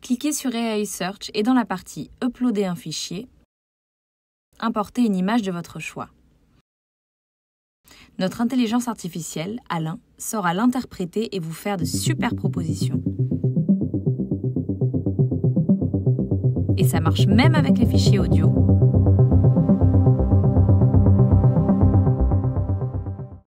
cliquez sur AI Search et dans la partie « Uploader un fichier », importez une image de votre choix. Notre intelligence artificielle, Alain, saura l'interpréter et vous faire de super propositions. Et ça marche même avec les fichiers audio.